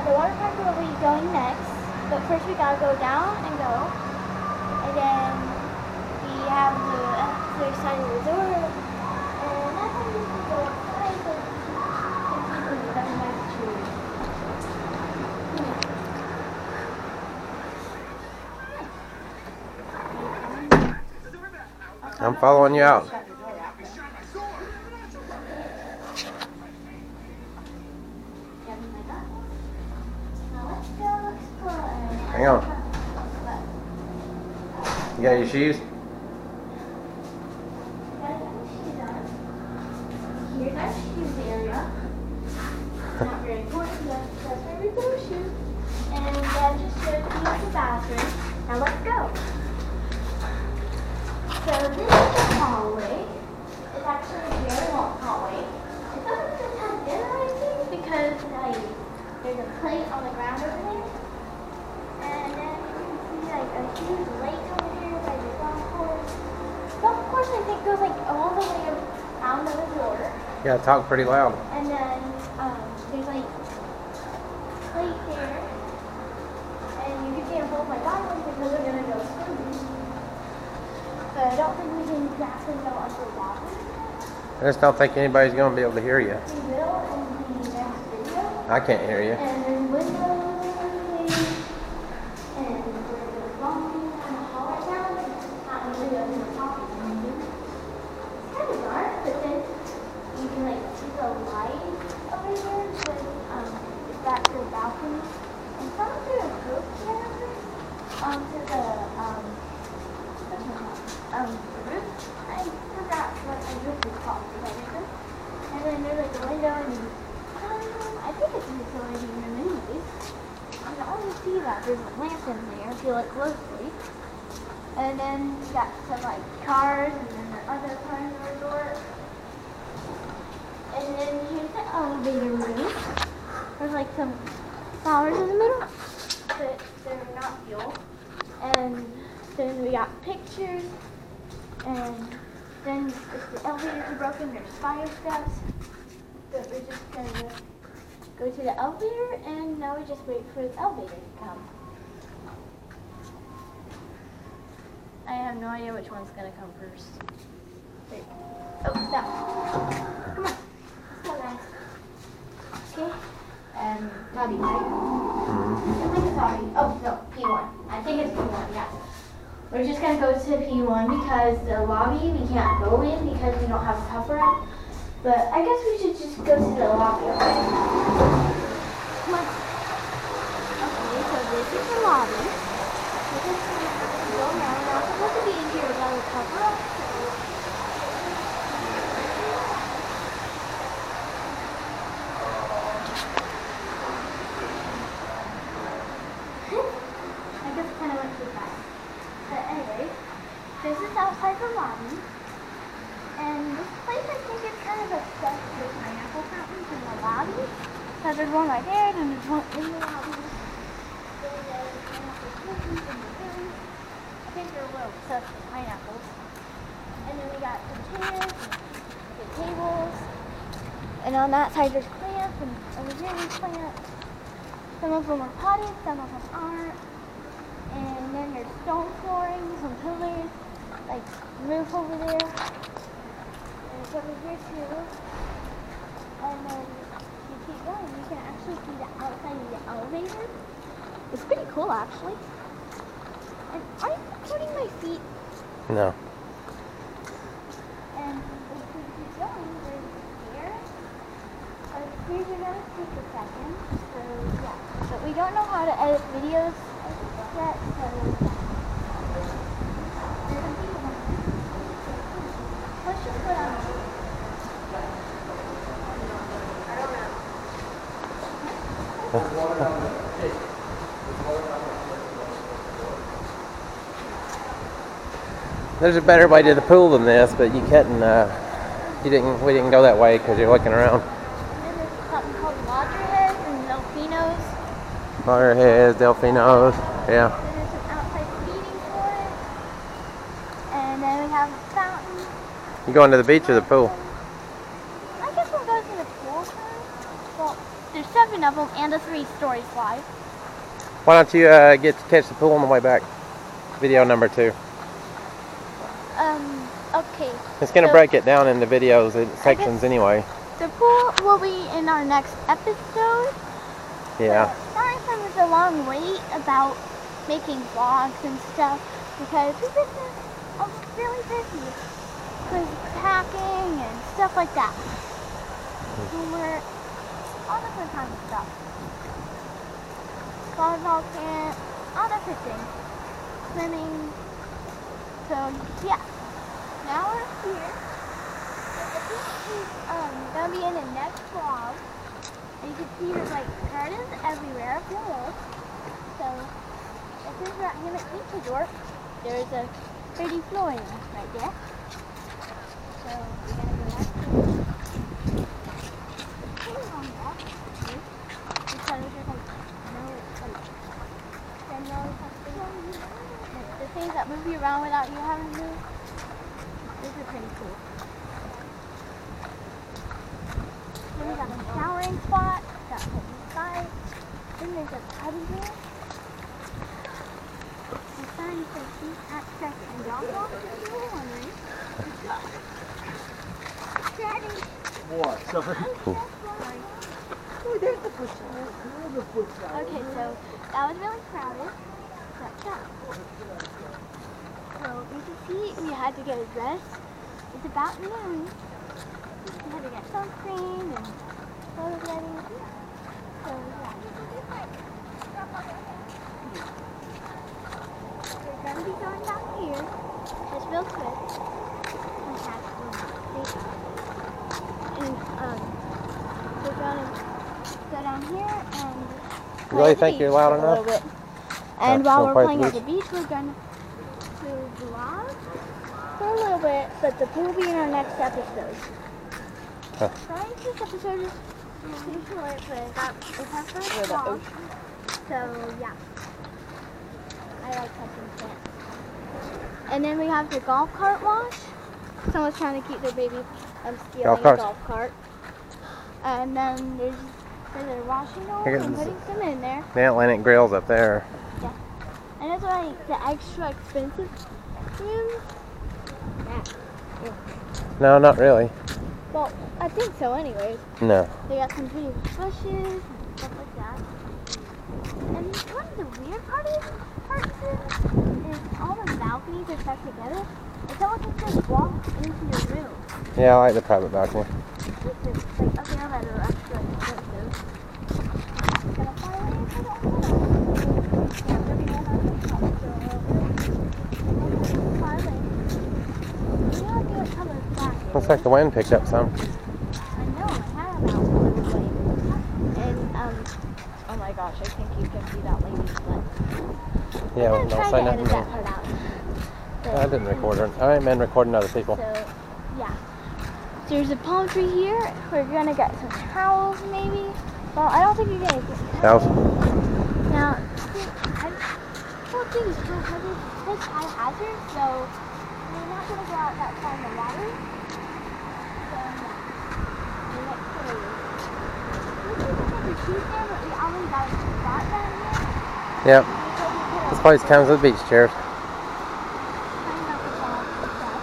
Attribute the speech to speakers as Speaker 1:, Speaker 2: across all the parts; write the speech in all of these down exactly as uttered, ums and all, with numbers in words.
Speaker 1: the water park will be going next, but first we gotta go down and go, and then we have the other side of the resort, and that's when we can go outside, so we can come back to
Speaker 2: I'm following you out. Hang on. You got your shoes?
Speaker 1: Here's our shoes area. Not very important, but that's where we put our shoes. And Dad just showed you the bathroom. Now let's go. So this is the hallway. It's actually a very long hallway. It's open to have dinner, I think, because like there's a plate on the ground over there. And then you can see like a huge lake over here by the golf course. Golf course I think goes like all the way around the resort.
Speaker 2: Yeah, talk pretty loud.
Speaker 1: And then um, there's like plate there. And you can see a whole my island because we're gonna go swimming. But I don't think we can exactly go underwater.
Speaker 2: I just don't think anybody's going to be able to hear you.
Speaker 1: We will in the next video.
Speaker 2: I can't hear you.
Speaker 1: And there's windows and there's a long kind of hall right now. It's not really open to talking or anything. It's kind of dark, but then you can like see the light over here. So um, it's back to the balcony. And someone threw a ghost camera onto the um, what's it called? Um, the roof. I forgot what the roof is called. And then there's like a window and um, I think it's a utility room anyways. You can always see that there's a lamp in there if you look closely. And then you got some like cars and then the other cars in the resort. And then here's the elevator room. There's like some flowers in the middle, but they're not fuel. And then we got pictures. And then if the elevators are broken, there's fire steps. But we're just gonna go to the elevator, and now we just wait for the elevator to come. I have no idea which one's gonna come first. Wait. Oh, that one. Come on. Let's go, guys. Okay. And lobby, right? I think it's lobby. Oh, no, P one. I think it's P one, yeah. We're just going to go to P one because the lobby we can't go in because we don't have a cover up. But I guess we should just go to the lobby, okay? Come on. Okay, so this is the lobby. We're just going to go around. We're not supposed to be in here without a cover up. I guess it kind of went too fast. But anyway, this is outside the lobby, and this place I think is kind of obsessed with pineapple fountains in the lobby. So there's one right there, and there's one in the lobby. There's pineapple cookies in the room. I think they're a little obsessed with pineapples. And then we got the chairs, and the tables, and on that side there's plants, and over here there's plants. Some of them are potted, some of them aren't. And then there's stone flooring, some pillars, like roof over there. And it's over here too. And then you keep going, you can actually see the outside of the elevator. It's pretty cool actually. And are you recording my feet?
Speaker 2: No.
Speaker 1: And if we keep going, there's here. Our speakers are gonna take a second. So yeah. But we don't know how to edit videos yet, so let's just put on.
Speaker 2: There's a better way to the pool than this, but you couldn't. Uh, you didn't. We didn't go that way because you're looking around.
Speaker 1: And then there's something called lodgerheads and delfinos.
Speaker 2: Lodgerheads, delfinos, yeah.
Speaker 1: Then there's some outside seating for it. And then we have a fountain.
Speaker 2: You going to the beach or the pool?
Speaker 1: I guess we'll go to the pool first. Well, there's seven seven of them and a three-story slide.
Speaker 2: Why don't you uh, get to catch the pool on the way back? Video number two.
Speaker 1: Um, okay.
Speaker 2: It's going to
Speaker 1: so
Speaker 2: break it down into videos and sections anyway.
Speaker 1: The pool will be in our next episode.
Speaker 2: Yeah.
Speaker 1: But sorry for the long wait about making vlogs and stuff because we've been uh, really busy with packing and stuff like that. And we're all different kinds of stuff. Volleyball camp, all different things. Swimming. So yeah. Now we're here. I think he's um, gonna be in the next vlog. And you can see there's like gardens everywhere. If you look. So if there's that Hammock Beach Resort, there's a pretty flooring right there. So we're gonna go back to because there's like no like there's no something. The things that move you around without you having to move. This is pretty cool. Then we got a showering spot, got a inside. Then there's a teddy bear. The sign says eat access and dog walk if you were wondering. Daddy.
Speaker 3: What? Sorry.
Speaker 2: Cool.
Speaker 3: Oh, there's the foot shot. There's the foot shot.
Speaker 1: Okay, so that was really crowded. That's that. So you can see we had to get a dress. It's about noon. We had to get sunscreen and clothes ready. So yeah. We're gonna be going down here. Just real quick. And um, we're gonna go down here and
Speaker 2: You really think you're loud
Speaker 1: a little
Speaker 2: enough?
Speaker 1: bit. And
Speaker 2: Yeah,
Speaker 1: while
Speaker 2: wanna
Speaker 1: we're
Speaker 2: play
Speaker 1: playing
Speaker 2: at
Speaker 1: at
Speaker 2: the
Speaker 1: the beach, we're gonna do vlog for a little bit, but the pool will be in our next episode.
Speaker 2: Huh.
Speaker 1: Sorry, this episode is pretty short, but that is our first vlog. So yeah, I like touching plants. And then we have the golf cart wash. Someone's trying to keep their baby from stealing
Speaker 2: Golf
Speaker 1: a
Speaker 2: carts.
Speaker 1: golf cart. And then there's where they're washing them
Speaker 2: Here
Speaker 1: and
Speaker 2: comes-
Speaker 1: putting some in there.
Speaker 2: The Atlantic Grill's up there.
Speaker 1: And that's why the extra expensive rooms. Yeah.
Speaker 2: No, not really.
Speaker 1: Well, I think so anyways.
Speaker 2: No.
Speaker 1: They got some pretty bushes and stuff like that. And one of the weird part is, parts is, is all the balconies are stuck together. And someone can just walk into your room.
Speaker 2: Yeah, I like the private balcony.
Speaker 1: This is like, okay, I'll let it extra expensive. Gonna fly away into the ocean. Yeah, we're gonna have to come, so fly away. You know, I feel like color black.
Speaker 2: Looks like the wind picked up some.
Speaker 1: I know, I had about one way. And, um, oh my gosh, I think you can see that lady's butt.
Speaker 2: Yeah,
Speaker 1: I'm
Speaker 2: don't
Speaker 1: gonna try
Speaker 2: say
Speaker 1: to
Speaker 2: nothing.
Speaker 1: edit that part out.
Speaker 2: I didn't record her. I ain't been recording other people.
Speaker 1: So, yeah. So there's a palm tree here. We're gonna get some towels, maybe. Well, I don't think you're gonna get
Speaker 2: Towels?
Speaker 1: Now, see, I don't think it's high hazard. It's high hazard, so we're not gonna go out that far in the water. So, yeah. The next photo. We can put the shoes there, but we already got a spot down here.
Speaker 2: Yep.
Speaker 1: We told you to put
Speaker 2: This
Speaker 1: our
Speaker 2: place comes with beach chairs.
Speaker 1: Find out the ball and stuff.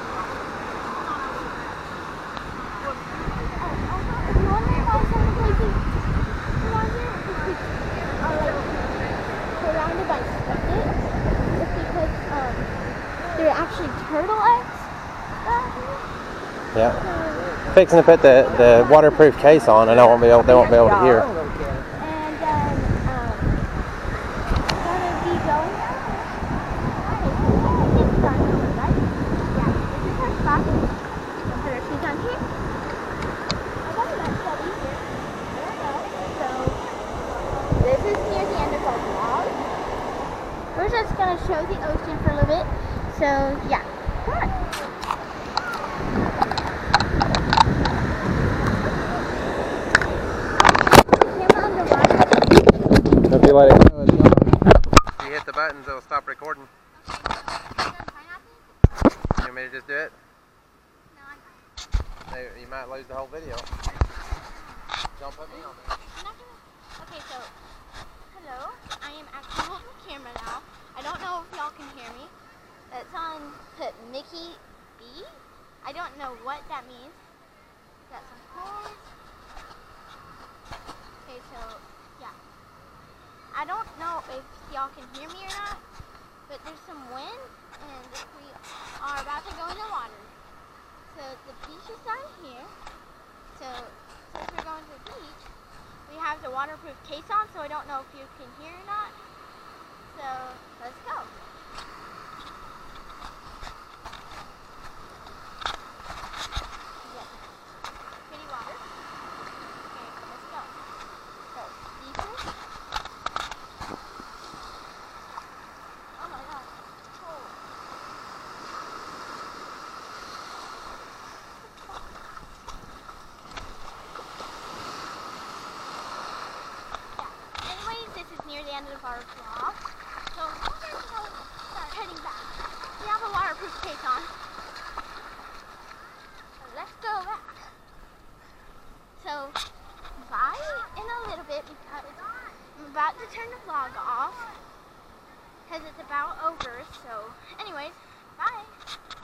Speaker 1: Oh, also, if you're wondering why some of the places around here are like surrounded by spigots, it's because um, there are actually turtle eggs down here.
Speaker 2: Yeah.
Speaker 1: So,
Speaker 2: Fixing to put the, the waterproof case on, and I won't be able. They won't be able to hear.
Speaker 1: and then um, gonna be going down there. I think it's down here, right? Yeah, this is our spot. We'll put our shoes on here. I thought we might still be here. I don't know. So this is near the end of our vlog. We're just gonna show the ocean for a little bit. So yeah, come on. Camera underwater.
Speaker 2: If you let it go, it's gone. If you hit the buttons, it'll stop recording. You want me to just do it? Hey, you might lose the whole video. Don't put me on there.
Speaker 1: Okay, so, hello. I am actually holding the camera now. I don't know if y'all can hear me. It's on put Mickey B. I don't know what that means. Got some corn. Okay, so, yeah. I don't know if y'all can hear me or not, but there's some wind, and we are about to go in the water. So the beach is down here. So since we're going to the beach, we have the waterproof case on, so I don't know if you can hear or not. So let's go. Yeah. Pretty water. Okay, let's go. So deeper. Oh my god. Cold. This is near the end of our vlog, so we're going to go start heading back. We have a waterproof case on, so let's go back. So, bye in a little bit because I'm about to turn the vlog off because it's about over. So, anyways, bye.